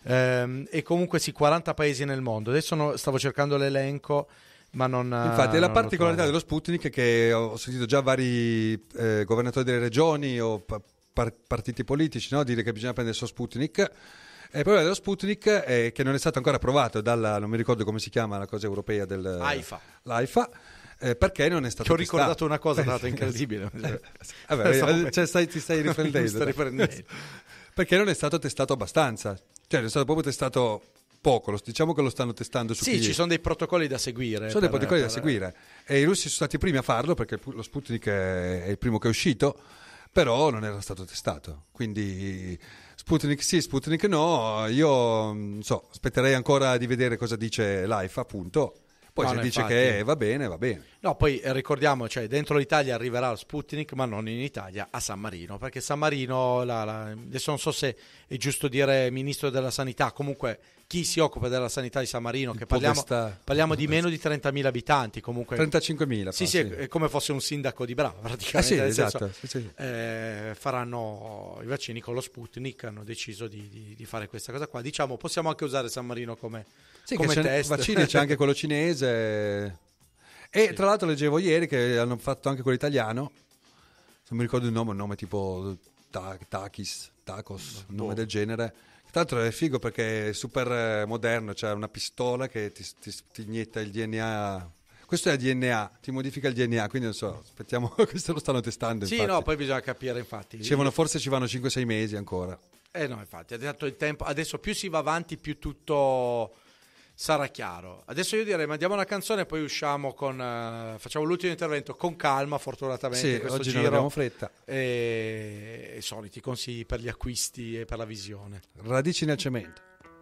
E comunque 40 paesi nel mondo. Adesso stavo cercando l'elenco, ma non... Infatti, la particolarità dello Sputnik è che ho sentito già vari governatori delle regioni o partiti politici, no, dire che bisogna prendere il Sputnik. Il problema dello Sputnik è che non è stato ancora approvato dalla, non mi ricordo come si chiama la cosa europea l'AIFA, perché non è stato ho ricordato una cosa, tra l'altro, incredibile. Vabbè, ti stai riprendendo. Perché non è stato testato abbastanza, cioè non è stato proprio testato poco, diciamo che lo stanno testando su chi... ci sono dei protocolli da seguire. Sono dei protocolli da seguire, e i russi sono stati i primi a farlo, perché lo Sputnik è il primo che è uscito, però non era stato testato, quindi Sputnik sì, Sputnik no. Io aspetterei ancora di vedere cosa dice l'AIFA, appunto. Poi se dice che va bene, va bene. No, poi ricordiamo, dentro l'Italia arriverà lo Sputnik, ma non in Italia, a San Marino, perché San Marino, adesso non so se è giusto dire ministro della sanità, comunque chi si occupa della sanità di San Marino, che Podestà. parliamo di meno di 30.000 abitanti, comunque 35.000. sì, è come fosse un sindaco di Brava praticamente. Sì, nel esatto. senso, faranno i vaccini con lo Sputnik, hanno deciso di fare questa cosa qua. Diciamo, possiamo anche usare San Marino come test. Vaccini c'è anche quello cinese. E tra l'altro leggevo ieri che hanno fatto anche quello italiano, non mi ricordo il nome tipo Tacos, un nome del genere. Tra l'altro è figo perché è super moderno, c'è una pistola che ti inietta il DNA. Questo è il DNA, ti modifica il DNA, quindi non so, aspettiamo, questo lo stanno testando. Sì, infatti. no, poi bisogna capire, infatti. Forse ci vanno 5-6 mesi ancora. No, infatti, ha dato il tempo. Adesso più si va avanti, più tutto sarà chiaro. Adesso io direi mandiamo una canzone e poi usciamo facciamo l'ultimo intervento con calma, fortunatamente. Sì, questo oggi giro, non abbiamo fretta. E soliti consigli per gli acquisti e per la visione. Radici nel cemento.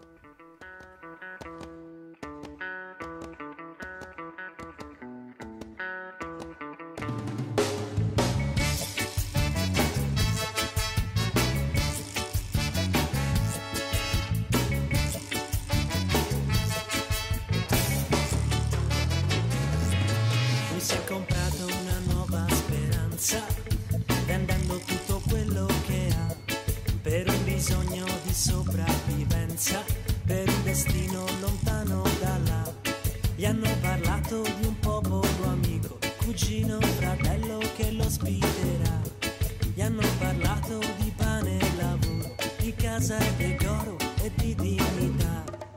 vendendo tutto quello che ha per un bisogno di sopravvivenza, per un destino lontano da là. Gli hanno parlato di un popolo amico, cugino, fratello che lo ospiterà. Gli hanno parlato di pane e lavoro, di casa e decoro e di dignità.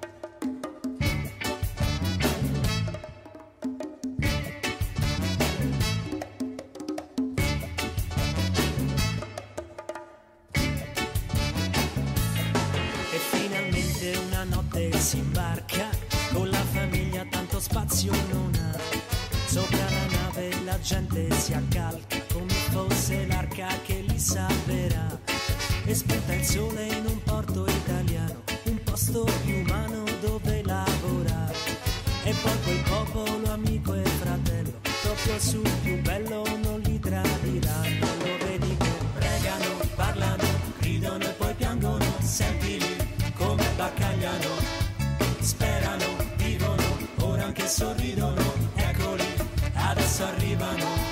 Si imbarca con la famiglia, tanto spazio non ha. Sopra la nave la gente si accalca come fosse l'arca che li salverà. E spunta il sole in un porto italiano, un posto più umano dove lavorare. E poi quel popolo amico e fratello, proprio sul più bello non li tradiranno. Lo vedi che pregano, parlano, gridano e poi piangono. Sentili come baccagliano. Sperano, vivono, ora anche sorridono, eccoli, adesso arrivano.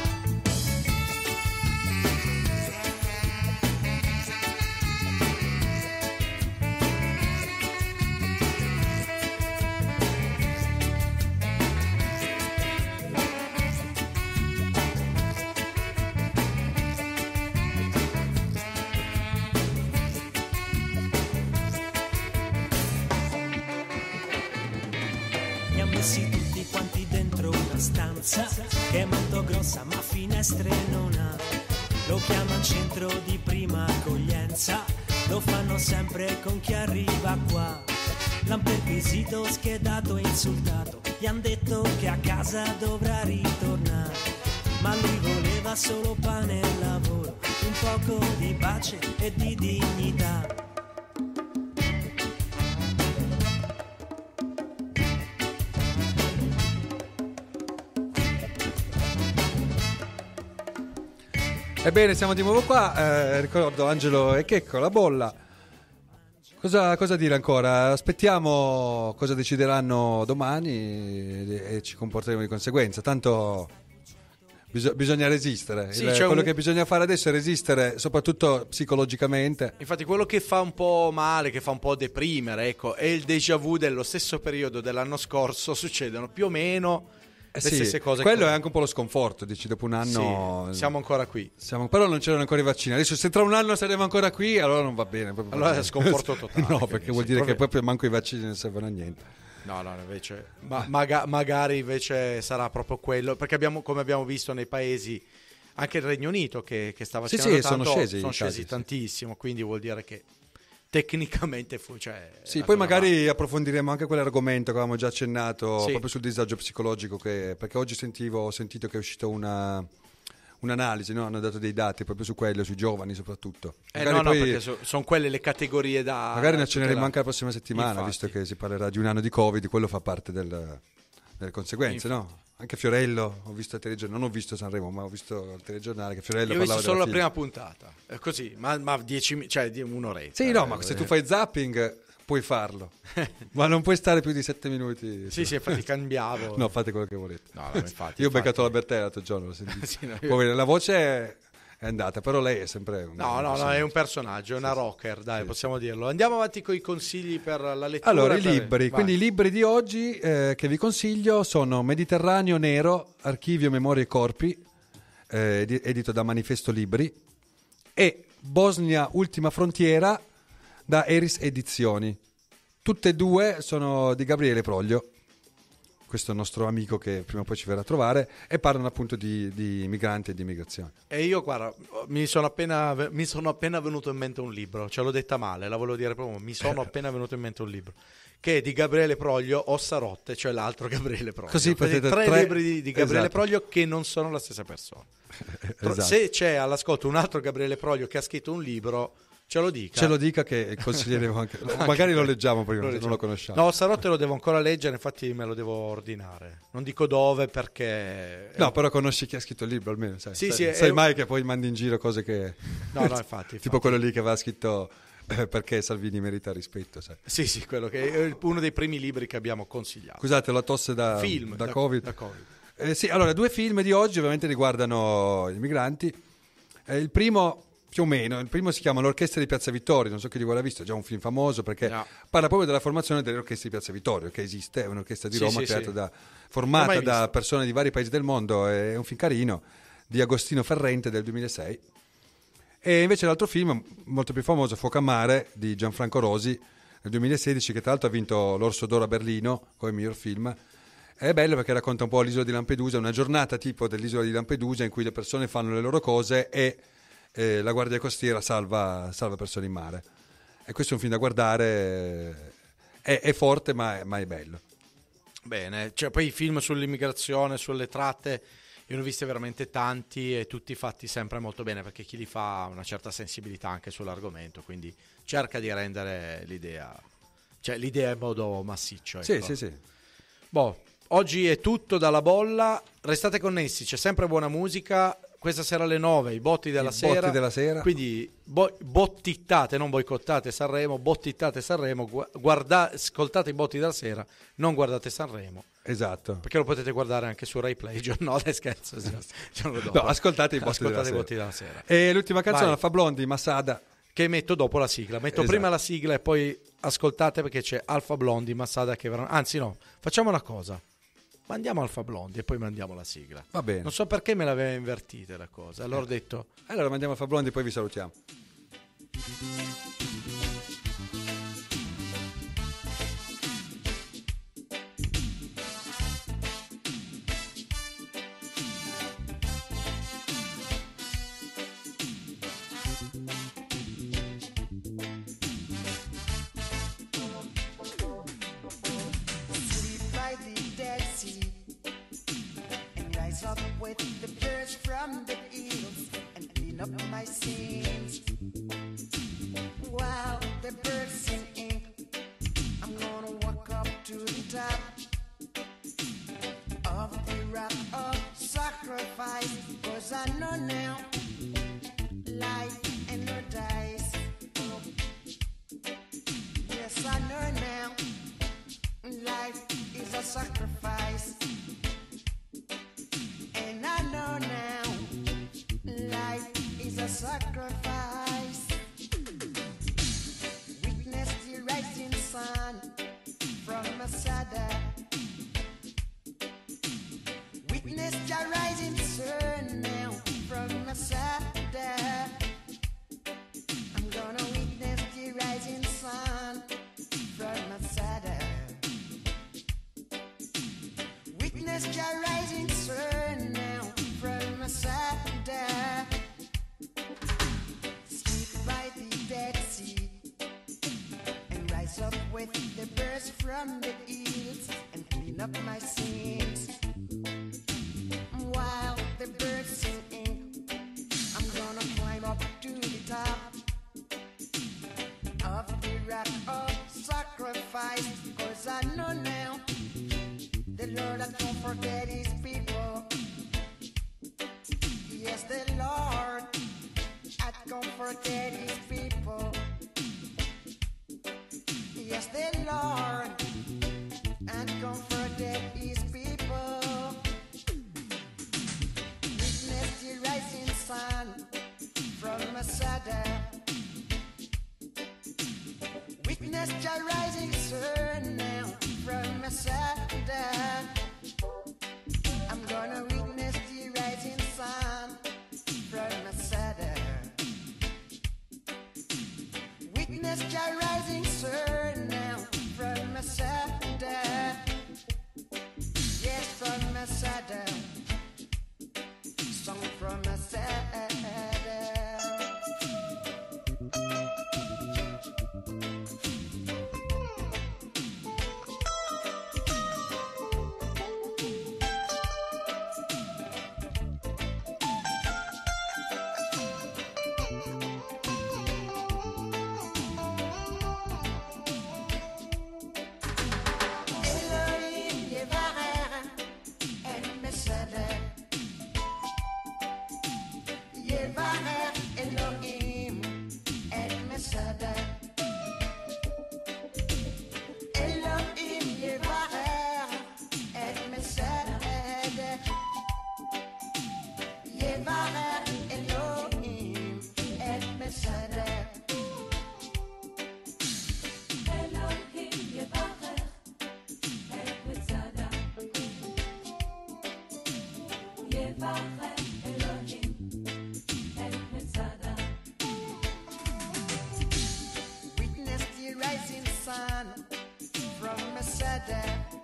Tutti quanti dentro una stanza che è molto grossa ma finestre non ha. Lo chiamano centro di prima accoglienza, lo fanno sempre con chi arriva qua. L'han perquisito, schedato e insultato, gli han detto che a casa dovrà ritornare. Ma lui voleva solo pane e lavoro, un poco di pace e di dignità. Ebbene, siamo di nuovo qua, ricordo Angelo e Checco, la bolla. Cosa dire ancora? Aspettiamo cosa decideranno domani e ci comporteremo di conseguenza. Tanto bisogna resistere. Sì, quello che bisogna fare adesso è resistere, soprattutto psicologicamente. Infatti quello che fa un po' male, che fa un po' deprimere, ecco, è il déjà vu dello stesso periodo dell'anno scorso. Succedono più o meno le stesse cose. Quello è anche un po' lo sconforto, dici, dopo un anno siamo ancora qui. Però non c'erano ancora i vaccini. Adesso se tra un anno saremo ancora qui, allora non va bene. Allora è sconforto totale. No, perché vuol dire che proprio manco i vaccini non servono a niente. No, invece magari invece sarà proprio quello, perché come abbiamo visto nei paesi, anche il Regno Unito che sta vaccinando tanto, sono scesi tantissimo, quindi vuol dire che tecnicamente poi magari approfondiremo anche quell'argomento che avevamo già accennato, proprio sul disagio psicologico, perché oggi ho sentito che è uscita un'analisi, no? Hanno dato dei dati proprio su quello, sui giovani soprattutto. Perché sono quelle le categorie da magari ne accenneremo anche la prossima settimana. Infatti. Visto che si parlerà di un anno di Covid, quello fa parte delle conseguenze. Infatti. No? Anche Fiorello, ho visto al telegiornale, non ho visto Sanremo, ma ho visto al telegiornale che Fiorello io parlava ho visto solo la figlia. prima puntata, così, ma 10, cioè di un'oretta. Sì, no, ma se tu fai zapping puoi farlo, ma non puoi stare più di 7 minuti. Sì, infatti cambiavo. No, fate quello che volete. No, infatti, io ho beccato la Bertè l'altro giorno, l'ho sentito. Sì, no, Poi, la voce è andata, però lei è sempre no, è un personaggio, è una rocker, dai, possiamo dirlo. Andiamo avanti con i consigli per la lettura. Allora, i libri. Quindi i libri di oggi che vi consiglio sono Mediterraneo Nero, Archivio Memorie e Corpi, edito da Manifesto Libri, e Bosnia Ultima Frontiera da Eris Edizioni. Tutte e due sono di Gabriele Proglio, questo è il nostro amico che prima o poi ci verrà a trovare, e parlano appunto di migranti e di immigrazione. E io, guarda, mi sono appena venuto in mente un libro, ce l'ho detta male, la volevo dire proprio, mi sono appena venuto in mente un libro, che è di Gabriele Proglio, Ossarotte, cioè l'altro Gabriele Proglio. Così potete tre libri di Gabriele esatto. Proglio che non sono la stessa persona. Esatto. Se c'è all'ascolto un altro Gabriele Proglio che ha scritto un libro, ce lo dica che consiglieremo anche. Magari lo leggiamo prima, se non lo conosciamo. No, Ossarotte lo devo ancora leggere, infatti me lo devo ordinare. Non dico dove perché... No, però conosci chi ha scritto il libro almeno, sai. Sì, sai mai che poi mandi in giro cose che... No, infatti. Tipo quello lì che aveva scritto perché Salvini merita rispetto, sai. Sì, quello che è uno dei primi libri che abbiamo consigliato. Scusate, la tosse da Covid. Da Covid. Sì, allora, 2 film di oggi ovviamente riguardano i migranti. Il primo... Più o meno, il primo si chiama L'Orchestra di Piazza Vittorio, non so chi di voi l'ha visto, è già un film famoso perché parla proprio della formazione dell'Orchestra di Piazza Vittorio, che esiste, è un'orchestra di Roma formata da persone di vari paesi del mondo, è un film carino, di Agostino Ferrente del 2006. E invece l'altro film, molto più famoso, Fuoco a Mare, di Gianfranco Rosi, nel 2016, che tra l'altro ha vinto l'Orso d'Oro a Berlino come miglior film. È bello perché racconta un po' l'isola di Lampedusa, una giornata tipo dell'isola di Lampedusa in cui le persone fanno le loro cose e la guardia costiera salva persone in mare. E questo è un film da guardare, è forte ma è bello. Bene, cioè poi i film sull'immigrazione, sulle tratte, io ne ho visti veramente tanti e tutti fatti sempre molto bene, perché chi li fa ha una certa sensibilità anche sull'argomento, quindi cerca di rendere l'idea in modo massiccio, ecco. Sì. Oggi è tutto dalla bolla, restate connessi, c'è sempre buona musica. Questa sera alle 9 i botti della sera. Quindi bottittate, non boicottate Sanremo, bottittate Sanremo, ascoltate i botti della sera, non guardate Sanremo. Esatto. Perché lo potete guardare anche su Rai Play. No, scherzo. No, ascoltate i botti della sera. E l'ultima canzone, Alfa Blondy, Masada. Che metto dopo la sigla. Prima la sigla e poi ascoltate, perché c'è Alfa Blondy, Masada che verranno. Anzi no, facciamo una cosa. Mandiamo Alfa Blondy e poi mandiamo la sigla. Va bene. Non so perché me l'aveva invertita la cosa. Allora ho detto... Allora mandiamo Alfa Blondy e poi vi salutiamo. Up with the birds from the hills and clean up my sins. While the birds sing, I'm gonna walk up to the top of the rock of sacrifice, 'cause I know now life and no dice. Yes, I know now life is a sacrifice. And I know now, life is a sacrifice. Witness the rising sun from Masada. Witness the rising sun now from Masada. I'm gonna witness the rising sun from Masada. Witness the rising sun now from Masada. Sleep by the Dead Sea and rise up with the birds from the hills and clean up my sins. While the birds sing, I'm gonna climb up to the top of the rock of sacrifice, 'cause I know now the Lord that don't forget his people. Yes, the Lord that don't forget his people. Yes, sun from Masada. Witness the rising sun now from Masada. I'm gonna witness the rising sun from Masada. Witness the rising sun now from Masada. Yes, from Masada. Song from Masada. Elohim Yevarer El Masada. Yevarer Elohim El Masada. Elohim Yevarer El Masada. Yevarer Elohim El Masada. Elohim Yevarer El Masada. Yevarer Elohim El Masada. Witness the rising sun from Masada.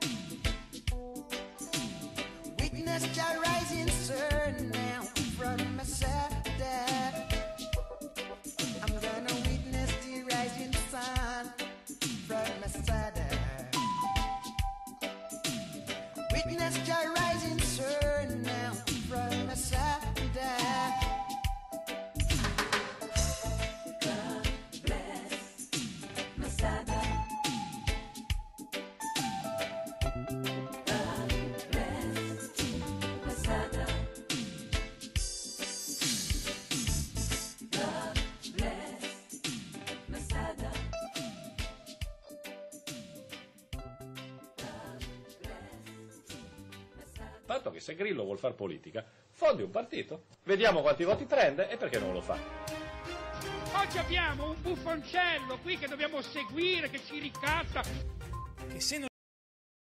Witness the rising sun now from Masada. I'm gonna witness the rising sun from Masada. Witness the rising sun now from Masada. God bless Masada. God bless Masada. God bless Masada. Tanto che se Grillo vuol far politica, fondi un partito, vediamo quanti voti prende e perché non lo fa. Oggi abbiamo un buffoncello qui che dobbiamo seguire, che ci ricatta. Che se non